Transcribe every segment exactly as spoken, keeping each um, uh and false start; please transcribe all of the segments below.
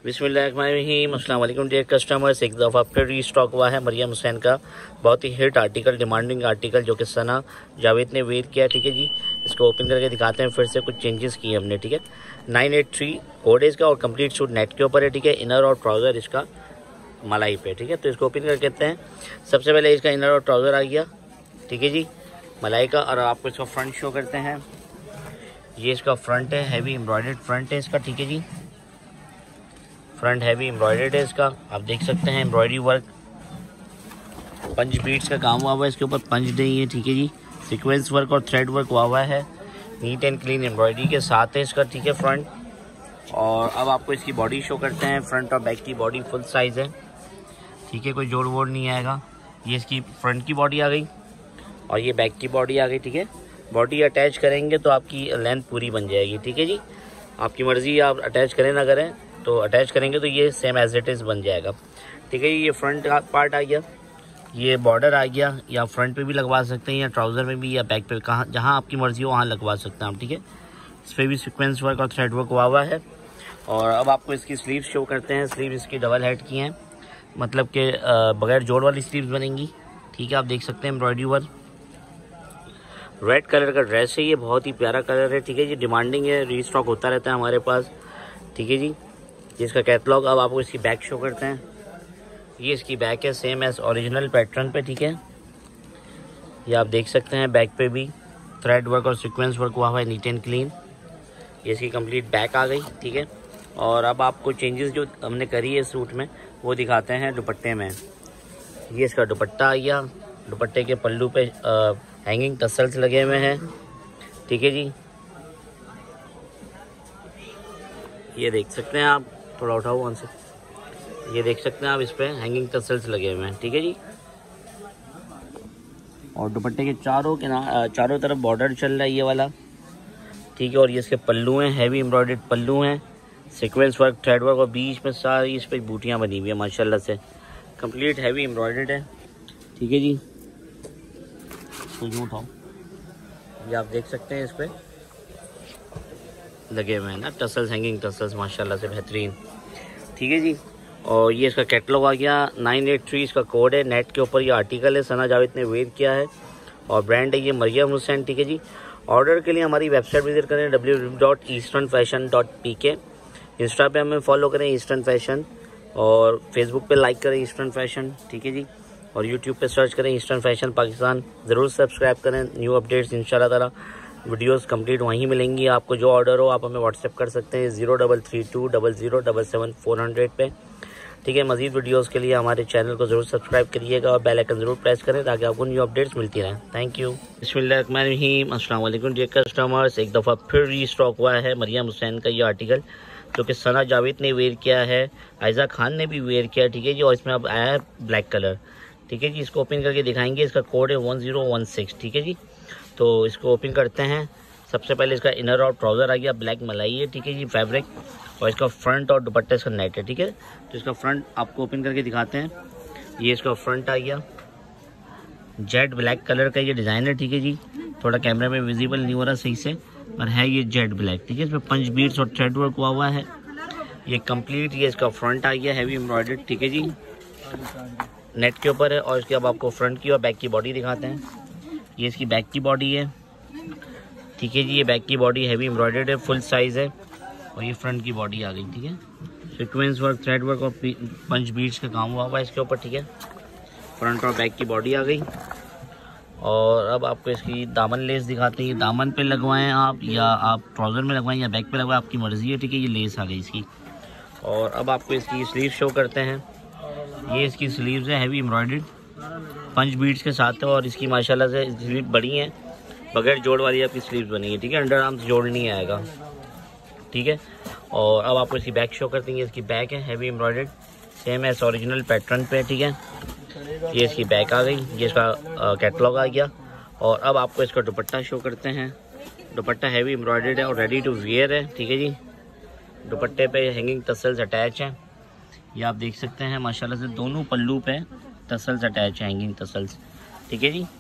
बिस्मिल्लाहिर्रहमानिर्रहीम। अस्सलाम वालेकुम डियर कस्टमर्स, एक दफ़ा फिर रीस्टॉक हुआ है मरियम हुसैन का बहुत ही हिट आर्टिकल, डिमांडिंग आर्टिकल जो कि सना जावेद ने वेयर किया। ठीक है जी, इसको ओपन करके दिखाते हैं। फिर से कुछ चेंजेस किए हमने। ठीक है, नाइन एट थ्री कोड है इसका और कंप्लीट सूट नेट के ऊपर है। ठीक है, इनर और ट्राउज़र इसका मलाई पे। ठीक है, तो इसको ओपन करके देखते हैं। सबसे पहले इसका इनर और ट्राउज़र आ गया। ठीक है जी, मलाई का। और आपको इसका फ्रंट शो करते हैं। ये इसका फ्रंट है, हैवी एम्ब्रॉयडर्ड फ्रंट है इसका। ठीक है जी, फ्रंट हैवी एम्ब्रॉयडर्ड है इसका। आप देख सकते हैं एम्ब्रॉयडरी वर्क, पंच बीट्स का काम हुआ हुआ है इसके ऊपर, पंच नहीं है। ठीक है जी, सीक्वेंस वर्क और थ्रेड वर्क हुआ हुआ है, नीट एंड क्लीन एम्ब्रॉयडरी के साथ है इसका। ठीक है, फ्रंट। और अब आपको इसकी बॉडी शो करते हैं। फ्रंट और बैक की बॉडी फुल साइज़ है। ठीक है, कोई जोड़ वोड़ नहीं आएगा। ये इसकी फ्रंट की बॉडी आ गई और ये बैक की बॉडी आ गई। ठीक है, बॉडी अटैच करेंगे तो आपकी लेंथ पूरी बन जाएगी। ठीक है जी, आपकी मर्ज़ी, आप अटैच करें ना करें, तो अटैच करेंगे तो ये सेम एज इट इज़ बन जाएगा। ठीक है, ये फ्रंट पार्ट आ गया, ये बॉर्डर आ गया। या फ्रंट पे भी लगवा सकते हैं या ट्राउज़र में भी या बैक पे, कहाँ जहाँ आपकी मर्ज़ी हो वहाँ लगवा सकते हैं आप। ठीक है, इस पर भी सीक्वेंस वर्क और थ्रेड वर्क हुआ हुआ है। और अब आपको इसकी स्लीव शो करते हैं। स्लीव इसकी डबल हेड की हैं, मतलब कि बगैर जोड़ वाली स्लीव्स बनेंगी। ठीक है, आप देख सकते हैं एम्ब्रॉयडरी वर्क। रेड कलर का ड्रेस है, ये बहुत ही प्यारा कलर है। ठीक है जी, डिमांडिंग है, रीस्टॉक होता रहता है हमारे पास। ठीक है जी, जिसका कैटलॉग। अब आपको इसकी बैक शो करते हैं। ये इसकी बैक है, सेम एज ओरिजिनल पैटर्न पे। ठीक है, ये आप देख सकते हैं बैक पे भी थ्रेड वर्क और सीक्वेंस वर्क हुआ हुआ है, नीट एंड क्लीन। ये इसकी कंप्लीट बैक आ गई। ठीक है, और अब आपको चेंजेस जो हमने करी है सूट में वो दिखाते हैं दुपट्टे में। ये इसका दुपट्टा आ गया। दुपट्टे के पल्लू पे आ, हैंगिंग टसल्स लगे हुए हैं। ठीक है जी, ये देख सकते हैं आप, थोड़ा उठाओ वहाँ से, ये देख सकते हैं आप, इस पे हैंगिंग टसल्स लगे हुए हैं। ठीक है जी, और दुपट्टे के चारों के ना चारों तरफ बॉर्डर चल रहा है ये वाला। ठीक है, और ये इसके पल्लू हैं, हैवी एम्ब्रॉयडर्ड पल्लू हैं, सीक्वेंस वर्क, थ्रेड वर्क और बीच में सारी इस पर बूटियाँ बनी हुई है माशाल्लाह से। कंप्लीट हैवी एम्ब्रॉयडर्ड है। ठीक है जी, तो यूँ उठाओ, ये आप देख सकते हैं इस पर लगे हुए हैं ना टसल्स, हैंगिंग टसल्स माशाल्लाह से बेहतरीन। ठीक है जी, और ये इसका कैटलॉग आ गया। नाइन एट थ्री इसका कोड है, नेट के ऊपर ये आर्टिकल है, सना जावेद ने वेयर किया है और ब्रांड है ये मरियम हुसैन। ठीक है जी, ऑर्डर के लिए हमारी वेबसाइट विजिट करें W W W dot eastern fashion dot P K. Insta पे हमें फॉलो करें ईस्टर्न फैशन, और फेसबुक पे लाइक करें ईस्टर्न फैशन। ठीक है जी, और यूट्यूब पे सर्च करें ईस्टर्न फैशन पाकिस्तान। ज़रूर सब्सक्राइब करें, न्यू अपडेट्स इंशाल्लाह ताला वीडियोस कंप्लीट वहीं मिलेंगी। आपको जो ऑर्डर हो आप हमें व्हाट्सएप कर सकते हैं zero double three two double zero double seven four hundred पे। ठीक है, मज़ीद वीडियोस के लिए हमारे चैनल को ज़रूर सब्सक्राइब करिएगा और बेल आइकन ज़रूर प्रेस करें ताकि आपको न्यू अपडेट्स मिलती रहें। Thank you. बिस्मिल्लाहिर्रहमानिर्रहीम। अस्सलाम वालेकुम डियर कस्टमर्स, एक दफ़ा फिर रीस्टॉक हुआ है मरियम हुसैन का ये आर्टिकल जो कि सना जावेद ने वेयर किया है, आयज़ा खान ने भी वेयर किया। ठीक है जी, और इसमें अब आया है ब्लैक कलर। ठीक है जी, इसको ओपन करके दिखाएंगे। इसका कोड है वन ज़ीरो वन सिक्स। ठीक है जी, तो इसको ओपन करते हैं। सबसे पहले इसका इनर और ट्राउज़र आ गया, ब्लैक मलाई है। ठीक है जी, फैब्रिक, और इसका फ्रंट और दुपट्टा इसका नेट है। ठीक है, तो इसका फ्रंट आपको ओपन करके दिखाते हैं। ये इसका फ्रंट आ गया, जेड ब्लैक कलर का ये डिज़ाइन है। ठीक है जी, थोड़ा कैमरे में विजिबल नहीं हो रहा सही से, पर है ये जेड ब्लैक। ठीक है, इसमें पंच बीट्स और थ्रेड वर्क हुआ हुआ है। ये कंप्लीट ये इसका फ्रंट आ गया, हैवी एम्ब्रॉयडर्ड। ठीक है जी, नेट के ऊपर है। और इसके अब आपको फ्रंट की और बैक की बॉडी दिखाते हैं। ये इसकी बैक की बॉडी है। ठीक है जी, ये बैक की बॉडी हैवी एम्ब्रॉयडर्ड है, फुल साइज़ है। और ये फ्रंट की बॉडी आ गई। ठीक है, सीक्वेंस वर्क, थ्रेड वर्क और पंच बीट्स का काम हुआ हुआ है इसके ऊपर। ठीक है, फ्रंट और बैक की बॉडी आ गई। और अब आपको इसकी दामन लेस दिखाते हैं। ये दामन पे लगवाएं आप या आप ट्राउज़र में लगवाएं या बैक पे लगवाएं, आपकी मर्ज़ी है। ठीक है, ये लेस आ गई इसकी। और अब आपको इसकी स्लीव शो करते हैं। ये इसकी स्लीव्स है, हैवी एम्ब्रॉयडर्ड पंच बीट्स के साथ है। और इसकी माशाल्लाह से स्लीव बड़ी हैं, बगैर जोड़ वाली आपकी स्लीव्स बनी है। ठीक है, अंडर आर्म्स जोड़ नहीं आएगा। ठीक है, और अब आपको इसकी बैक शो करते हैं। इसकी बैक है, heavy embroidered, same as original pattern पे। ठीक है, ये इसकी बैक आ गई। ये इसका कैटलॉग आ गया। और अब आपको इसका दुपट्टा शो करते हैं। दुपट्टा हैवी एम्ब्रॉयडर्ड है और रेडी टू वेयर है। ठीक है जी, दुपट्टे पे हैंगिंग टसल्स अटैच हैं, ये आप देख सकते हैं माशाल्लाह से। दोनों पल्लू पे टसल्स अटैच हैं, हैंगिंग टसल्स। ठीक है जी,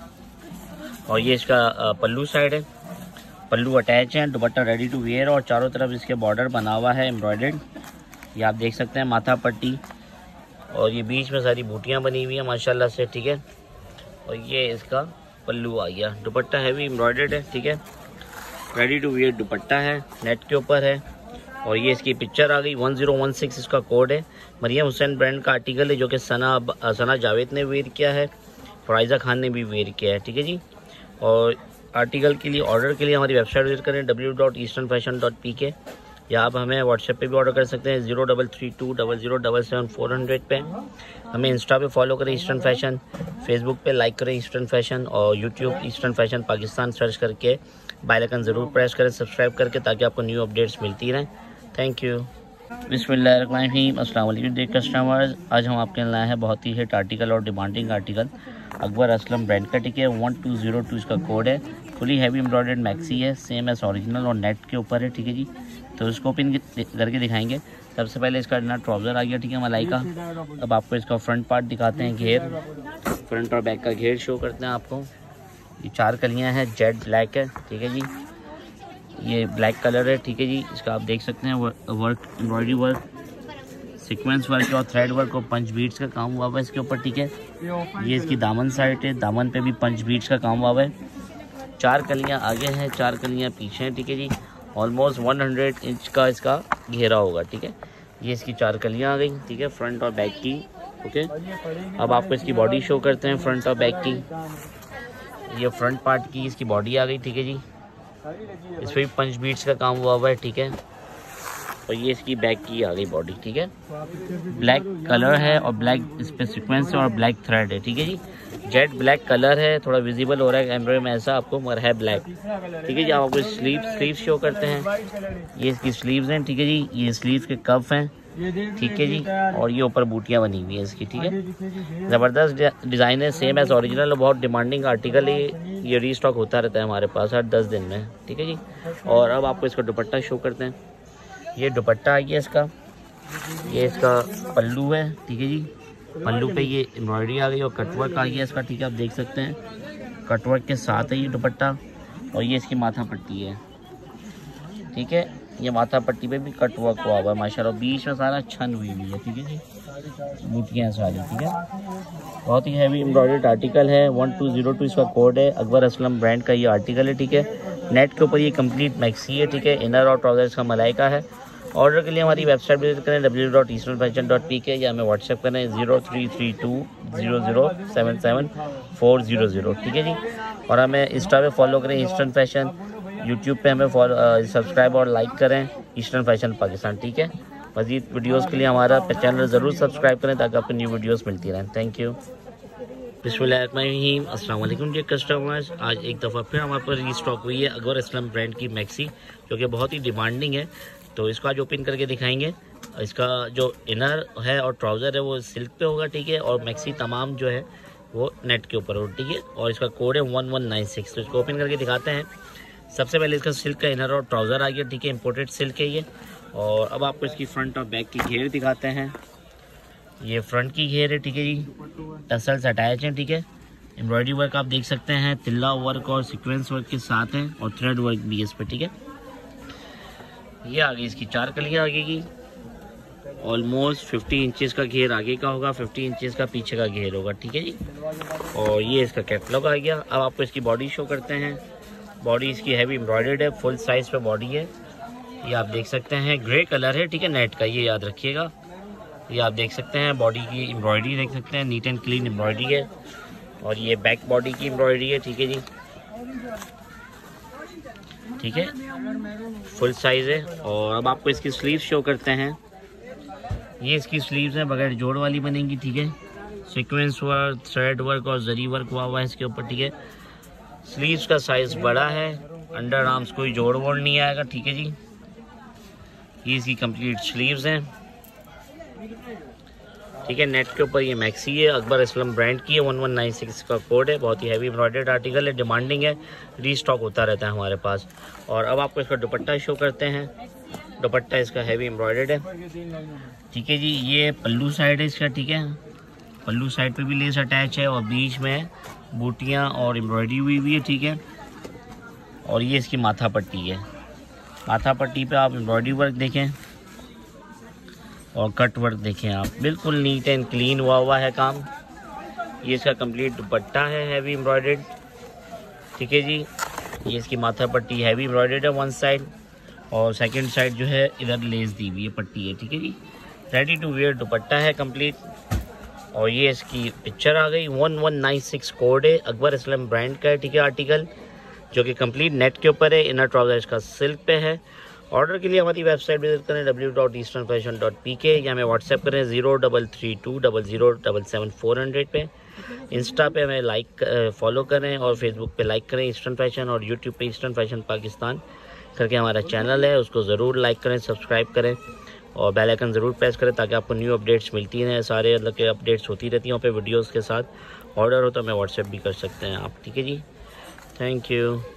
और ये इसका पल्लू साइड है, पल्लू अटैच है, दुपट्टा रेडी टू वेयर और चारों तरफ इसके बॉर्डर बना हुआ है एम्ब्रॉयडर्ड। ये आप देख सकते हैं माथा पट्टी, और ये बीच में सारी बूटियाँ बनी हुई हैं माशाल्लाह से, ठीक है। और ये इसका पल्लू आ गया। दुपट्टा हैवी एम्ब्रॉयडर्ड है, ठीक है, रेडी टू वियर दुपट्टा है, नेट के ऊपर है। और ये इसकी पिक्चर आ गई। वन ज़ीरो वन सिक्स इसका कोड है। मरियम हुसैन ब्रांड का आर्टिकल है, जो कि सना सना जावेद ने वेयर किया है, फराइज़ा खान ने भी वेयर किया है, ठीक है जी। और आर्टिकल के लिए ऑर्डर के लिए हमारी वेबसाइट विजिट करें W dot eastern fashion dot P K, या आप हमें व्हाट्सएप पे भी ऑर्डर कर सकते हैं zero double three two double zero double seven four hundred पे। हमें इंस्टा पे फॉलो करें ईस्टर्न फैशन, फेसबुक पे लाइक करें ईस्टर्न फैशन, और YouTube Eastern Fashion Pakistan search करके बेल आइकन ज़रूर प्रेस करें सब्सक्राइब करके, ताकि आपको न्यू अपडेट्स मिलती रहें। Thank you. बिस्मिल्लाहिर्रहमानिर्रहीम। अस्सलाम वालेकुम डियर कस्टमर्स, आज हम आपके लाए हैं बहुत ही हिट आर्टिकल और demanding article Akbar Aslam brand का, ठीक है। वन टू ज़ीरो टू इसका कोड है। फुली हैवी एम्ब्रॉयडर्ड मैक्सी है, सेम एस ओरिजिनल और नेट के ऊपर है, ठीक है जी। तो इसको ओपन करके दिखाएंगे। सबसे पहले इसका ना ट्राउज़र आ गया, ठीक है, मलाई का। अब आपको इसका फ्रंट पार्ट दिखाते हैं, घेर, फ्रंट और बैक का घेर शो करते हैं आपको। ये चार कलियां हैं, जेड ब्लैक है, ठीक है जी। ये ब्लैक कलर है, ठीक है जी। इसका आप देख सकते हैं work, embroidery work, sequence work और थ्रेड वर्क और पंच बीट्स का काम हुआ हुआ है इसके ऊपर, ठीक है। ये इसकी दामन साइड है, दामन पे भी पंच बीट्स का काम हुआ हुआ है। चार कलियां आगे हैं, चार कलियां पीछे हैं, ठीक है जी। ऑलमोस्ट सौ इंच का इसका घेरा होगा, ठीक है। ये इसकी चार कलियां आ गई, ठीक है, फ्रंट और बैक की, ओके। अब आपको इसकी बॉडी शो करते हैं, फ्रंट और बैक की। ये फ्रंट पार्ट की इसकी बॉडी आ गई, ठीक है जी। इस पर भी पंच बीट्स का काम हुआ हुआ है, ठीक है। और ये इसकी बैक की आ गई बॉडी, ठीक है। ब्लैक कलर है और ब्लैक इस पर सीक्वेंस है और ब्लैक थ्रेड है, ठीक है जी। जेट ब्लैक कलर है, थोड़ा विजिबल हो रहा है कैमरे में ऐसा आपको, मगर है ब्लैक, ठीक है जी। आप आपको स्लीव स्लीव शो करते हैं। ये इसकी स्लीव्स हैं, ठीक है जी। ये स्लीव के कफ हैं, ठीक है जी। और ये ऊपर बूटियाँ बनी हुई हैं इसकी, ठीक है। ज़बरदस्त डिज़ाइन है, सेम एज ओरिजिनल और बहुत डिमांडिंग आर्टिकल है। ये रीस्टॉक होता रहता है हमारे पास हर दस दिन में, ठीक है जी। और अब आपको इसका दुपट्टा शो करते हैं। ये दुपट्टा आ गया इसका, ये इसका पल्लू है, ठीक है जी। पल्लू पे ये एम्ब्रॉयडरी आ गई और कटवर्क आ गया इसका, ठीक है। आप देख सकते हैं कटवर्क के साथ है ये दुपट्टा। और ये इसकी माथा पट्टी है, ठीक है। ये माथा पट्टी पे भी कटवर्क हुआ हुआ है माशाल्लाह, बीच में सारा छन हुई हुई है, ठीक है जी। बूटियाँ सारी, ठीक है। बहुत ही हैवी एम्ब्रॉयडर्ड आर्टिकल है। वन टू ज़ीरो टू इसका कोड है। अकबर असलम ब्रांड का ये आर्टिकल है, ठीक है। नेट के ऊपर ये कंप्लीट मैक्सी है, ठीक है। इनर और ट्राउजर्स का मलाई का है। ऑर्डर के लिए हमारी वेबसाइट विजिट करें W dot eastern fashion dot P K, या हमें व्हाट्सएप करें zero three three two zero zero seven seven four zero zero, ठीक है जी। और हमें इंस्टा पे फॉलो करें ईस्टर्न फैशन, यूट्यूब पे हमें फॉलो सब्सक्राइब और लाइक करें ईस्टर्न फैशन पाकिस्तान, ठीक है। मज़ीद वीडियोस के लिए हमारा चैनल ज़रूर सब्सक्राइब करें, ताकि आपको न्यू वीडियोस मिलती रहें। Thank you. बिस्मिल्लाहिर्रहमानिर्रहीम। अस्सलाम वालेकुम डियर कस्टमर्स, आज एक दफ़ा फिर हमारे पास रीस्टॉक हुई है अकबर असलम ब्रांड की मैक्सी, जो कि बहुत ही डिमांडिंग है। तो इसको आज ओपन करके दिखाएंगे। इसका जो इनर है और ट्राउज़र है वो सिल्क पे होगा, ठीक है। और मैक्सी तमाम जो है वो नेट के ऊपर होगा, ठीक है। और इसका कोड है वन वन नाइन सिक्स। तो इसको ओपन करके दिखाते हैं। सबसे पहले इसका सिल्क का इनर और ट्राउज़र आ गया, ठीक है। इम्पोर्टेड सिल्क है ये। और अब आपको इसकी फ्रंट और बैक की घेर दिखाते हैं। ये फ्रंट की घेर है, ठीक है जी। टसल्स अटैच हैं, ठीक है। एम्ब्रॉयडरी वर्क आप देख सकते हैं, तिल्ला वर्क और सीक्वेंस वर्क के साथ हैं, और थ्रेड वर्क भी है इस पर, ठीक है। ये आगे इसकी चार कलियाँ आगे की, ऑलमोस्ट फिफ्टी इंचेस का घेर आगे का होगा, फिफ्टी इंचेस का पीछे का घेर होगा, ठीक है जी। और ये इसका कैटलॉग आ गया। अब आपको इसकी बॉडी शो करते हैं। बॉडी इसकी हैवी एम्ब्रॉयडर्ड है, फुल साइज पे बॉडी है। ये आप देख सकते हैं, ग्रे कलर है, ठीक है, नेट का, ये याद रखिएगा। ये आप देख सकते हैं बॉडी की एम्ब्रॉयडरी देख सकते हैं, नीट एंड क्लीन एम्ब्रॉयडरी है। और ये बैक बॉडी की एम्ब्रॉयडरी है, ठीक है जी, ठीक है, फुल साइज है। और अब आपको इसकी स्लीव शो करते हैं। ये इसकी स्लीव्स हैं, बगैर जोड़ वाली बनेंगी, ठीक है। सीक्वेंस वर्क, थ्रेड वर्क और जरी वर्क हुआ हुआ है इसके ऊपर, ठीक है। स्लीव्स का साइज बड़ा है, अंडर आर्म्स कोई जोड़ वोड़ नहीं आएगा, ठीक है जी। ये इसकी कंप्लीट स्लीव्स हैं, ठीक है। नेट के ऊपर ये मैक्सी है, अकबर असलम ब्रांड की है। वन वन नाइन सिक्स का कोड है। बहुत ही हैवी एम्ब्रॉयडर्ड आर्टिकल है, डिमांडिंग है, रीस्टॉक होता रहता है हमारे पास। और अब आपको इसका दुपट्टा शो करते हैं। दुपट्टा इसका हैवी एम्ब्रॉयडर्ड है, ठीक है जी। ये पल्लू साइड है इसका, ठीक है। पल्लू साइड पे भी लेस अटैच है, और बीच में बूटियाँ और एम्ब्रॉयडरी हुई हुई है, ठीक है। और ये इसकी माथा पट्टी है। माथा पट्टी पे आप एम्ब्रॉयडरी वर्क देखें, और कट वर्क देखें आप, बिल्कुल नीट एंड क्लीन हुआ हुआ है काम। ये इसका कंप्लीट दुपट्टा है हैवी एम्ब्रॉयडर्ड, ठीक है जी। ये इसकी माथा पट्टी हैवी एम्ब्रॉयडर्ड है वन साइड, और सेकंड साइड जो है इधर लेस दी हुई है पट्टी है, ठीक है जी। रेडी टू वेयर दुपट्टा है कंप्लीट। और ये इसकी पिक्चर आ गई। One one nine six code है, अकबर इस्लाम ब्रांड का है, ठीक है आर्टिकल, जो कि कंप्लीट नेट के ऊपर है। इनर ट्राउजर इसका सिल्क पे है। ऑर्डर के लिए हमारी वेबसाइट विजिट करें W dot eastern fashion dot P K, या हमें व्हाट्सएप करें zero double three two double zero double seven four hundred पे। इंस्टा पे हमें लाइक फॉलो करें और फेसबुक पे लाइक करें ईस्टर्न फैशन, और यूट्यूब पे ईस्टर्न फैशन पाकिस्तान करके हमारा चैनल है, उसको ज़रूर लाइक करें, सब्सक्राइब करें और बेल आइकन ज़रूर प्रेस करें ताकि आपको न्यू अपडेट्स मिलती रहें। सारे मतलब के अपडेट्स होती रहती हैं वहाँ पे वीडियोज़ के साथ। ऑर्डर हो तो हमें व्हाट्सएप भी कर सकते हैं आप, ठीक है जी। Thank you.